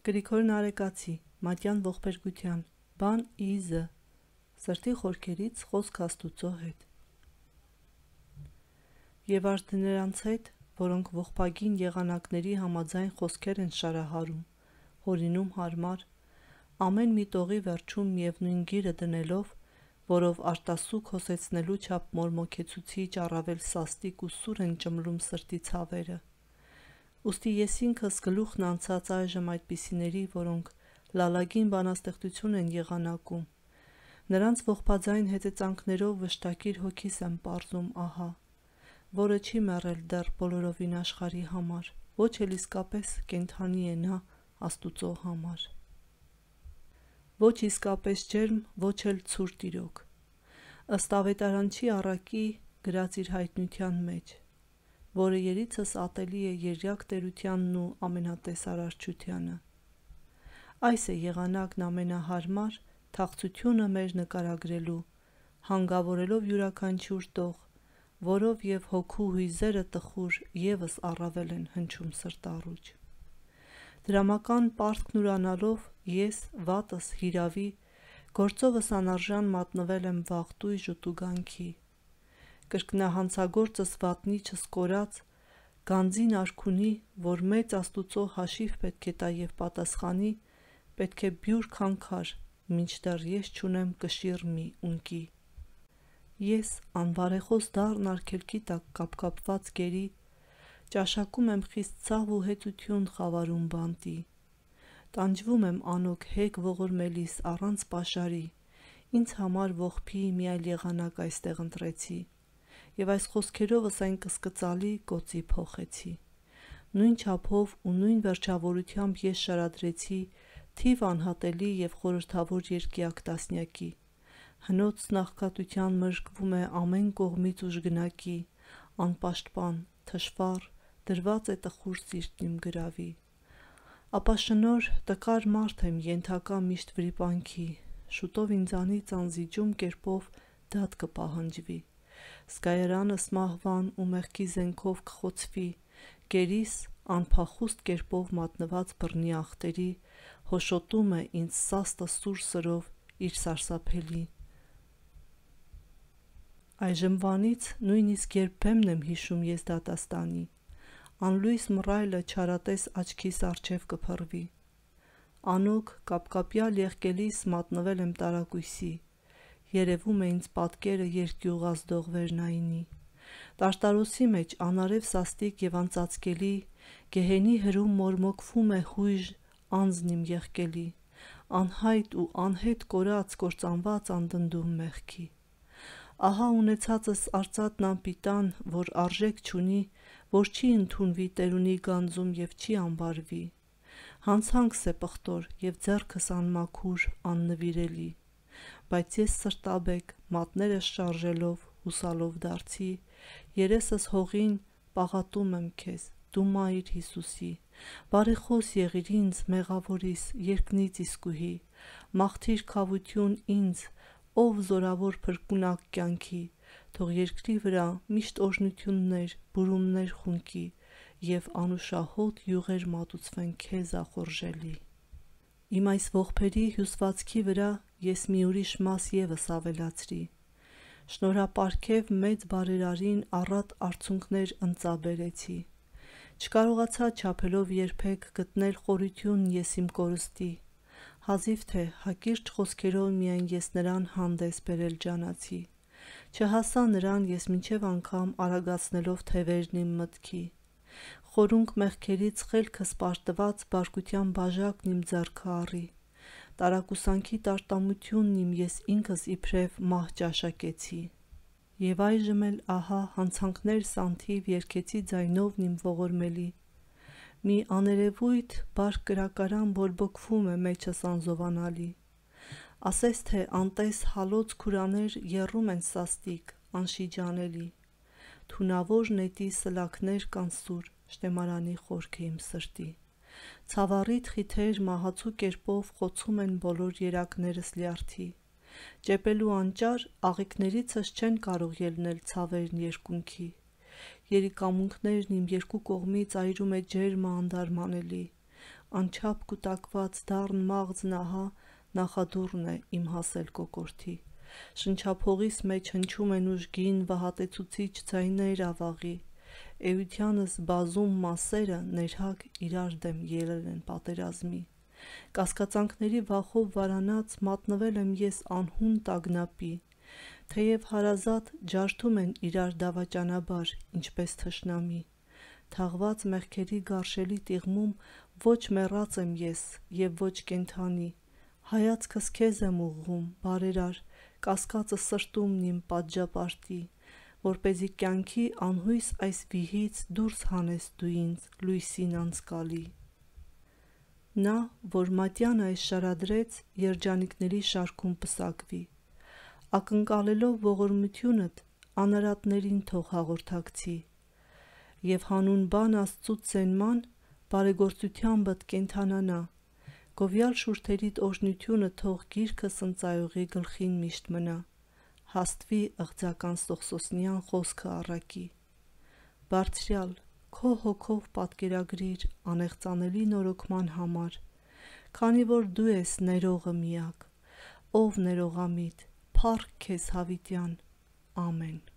Գրիգոր Նարեկացի, Մատյան ողբերգության, բան իզ, սրտի խորքերից խոսք Աստուծո հետ։ Եվ արդ նրանց հետ, որոնք ողբագին եղանակների համաձայն խոսքեր են շարահարում, հորինում հարմար, ամեն մի տողի վերջում միևնույն գիրը դնելով, որով արտասուք հոսեցնելու չափ մորմոքեցուցիչ առավել սաստիկ ու սուր են ճմլում սրտի ցավերը։ Ուստի ես ինքս գլուխն անցած այժմ այդպիսիների, որոնք լալագին բանաստեղծություն են եղանակում, նրանց ողբաձայն հետեծանքներով վշտակիր հոգիս եմ պարզում ահա, որը չի մեռել դեռ բոլորովին աշխարհի համար, ոչ էլ իսկապես կենդանի է նա Աստուծո համար։ Ոչ իսկապես ջերմ, ոչ էլ ցուրտ իրոք, ըստ ավետարանչի առակի գրած իր հայտնության մեջ, որը երիցս ատելի է երյակ տերությանն ու ամենատեսարարչությանը։ Այս է եղանակն ամենահարմար թախծությունը մեր նկարագրելու, հանգավորելով յուրաքանչյուր տող, որով և հոգու հույզերը տխուր ևս առավել են հնչում սրտառուչ։ Դրամական պարտքն ուրանալով ես, վատս, հիրավի, գործովս անարժան մատնվել եմ վաղ տույժ ու տուգանքի, կրկնահանցագործս վատնիչս կորած, գանձին արքունի, որ մեծ Աստուծո հաշիվ պետք է տա և պատասխանի, պետք է բյուր քանքար, մինչդեռ ես չունեմ կշիռ մի ունկի։ Ես անբարեխոս դառն արգելքի տակ կապկապված գերի, ճաշակում եմ խիստ ցավ ու հեծություն խավարում բանտի, տանջվում եմ անոք հեգ ողորմելիս առանց պաշարի, ինձ համար ողբի մի այլ եղանակ այստեղ ընտրեցի, և այս խոսքերովս այն կսկծալի կոծի փոխեցի։ Նույն չափով ու նույն վերջավորությամբ ես շարադրեցի թիվ անհատելի և խորհրդավոր երկիակ տասնյակի, հնոց նախկատության մժկվում է ամեն կողմից ուժգնակի, անպաշտպան, թշվառ, դրված է տխուր սիրտն իմ գրավի։ Ապա շնոր տկար մարդ եմ ենթակա միշտ վրիպանքի, շուտով ինձանից անզիջում կերպով դատ կպահանջվի, զգայարանս մահվան ու մեղքի զենքով կխոցվի, գերիս անփախուստ կերպով մատնված բռնի ախտերի, հոշոտում է ինձ սաստը սուր սրով իր սարսափելի։ Այժմվանից նույնիսկ երբեմն եմ հիշում ես դատաստանի, անլույս մռայլը չարատես աչքիս առջև կփռվի, անոք կապկապյալ եղկելիս մատնվել եմ տարակույսի, երևում է ինձ պատկերը երկյուղ ազդող վերնայինի, տարտարոսի մեջ անարև սաստիկ և անծածկելի, գեհենի հրում մորմոքվում է հույժ անձն իմ եղկելի, անհայտ ու անհետ կորած կործանված անդնդում մեղքի։ Ահա ունեցածս արծաթն անպիտան, որ արժեք չունի, որ չի ընդունվի տերունի գանձում և չի անվարվի, հանցանքս է պղտոր և ձեռքս անմաքուր, աննվիրելի, բայց ես սրտաբեկ, մատներս շարժելով, հուսալով դարձի, երեսս հողին պաղատում եմ քեզ, դու մայր Հիսուսի, բարեխոս եղիր ինձ մեղավորիս, երկնից իսկուհի, մաղթիր քավություն ինձ, ով զորավոր փրկունակ կյանքի, թող երկրի վրա միշտ օրհնություններ, բուրումներ խունկի, և անուշահոտ յուղեր մատուցվեն քեզ ախորժելի։ Իմ այս ողբերի հյուսվածքի վրա ես մի ուրիշ մաս ևս ավելացրի, շնորհապարգև մեծ բարերարին առատ արցունքներ ընծաբերեցի, չկարողացա չափելով երբեք գտնել խորություն ես իմ կորստի, հազիվ թե հակիրճ խոսքերով միայն ես նրան հանդես բերել ջանացի, չհասա նրան ես մինչև անգամ արագացնելով թևերն իմ մտքի, խորունկ մեղքերից խելքս պարտված բարկության բաժակն իմ ձեռքը առի, տարակուսանքի տարտամությունն իմ ես ինքս իբրև մահ ճաշակեցի, և այժմ էլ ահա հանցանքներս անթիվ երգեցի ձայնովն իմ ողորմելի, մի աներևույթ բարք կրակարան բորբոքվում է մեջս անզովանալի, ասես թե անտես հալոց քուրաներ եռում են սաստիկ, անշիջանելի, թունավոր նետի սլաքներ կան սուր, շտեմարանի խորքը իմ սրտի, ցավառիթ խիթեր մահացու կերպով խոցում են բոլոր երակներս լյարդի, ճեպելու անճար աղիքներիցս չեն կարող ելնել ցավերն երկունքի, երիկամունքներն իմ երկու կողմից այրում է ջերմը անդարմանելի, անչափ կուտակված դառն մաղձն ահա նախադուռն է իմ հասել կոկորդի, շնչափողիս մեջ հնչում են ուժգին վհատեցուցիչ ձայներ ավաղի, էությանս բազում մասերը ներհակ իրար դեմ ելել են պատերազմի, կասկածանքների վախով վարանած մատնվել եմ ես անհուն տագնապի, թեև հարազատ ջարդում են իրար դավաճանաբար, ինչպես թշնամի, թաղված մեղքերի գարշելի տիղմում ոչ մեռած եմ ես և ոչ կենդանի, հայացքս քեզ եմ ուղղում, բարերար, կասկածը սրտումն իմ պատժապարտի, որպեսզի կյանքի անհույս այս վիհից դուրս հանես դու ինձ լույսին անցկալի։ Նա, որ մատյանը այս շարադրեց, երջանիկների շարքում պսակվի, ակնկալելով ողորմությունդ անարատներին թող հաղորդակցի, և հանուն բան Աստծուց սենման բարեգործությանբդ կենդանանա, գովյալ շուրթերիդ օրհնությունը թող գիրքը սնծայողի գլխին միշտ մնա, հաստվի ըղձական Սողսոսնյան խոսքը առակի, Բարձրյալ, քո հոգով պատկերագրիր անեղծանելի նորոգման համար, քանի որ դու ես ներողը միակ, ով ներողամիտ, փառք քեզ հավիտյան, ամեն։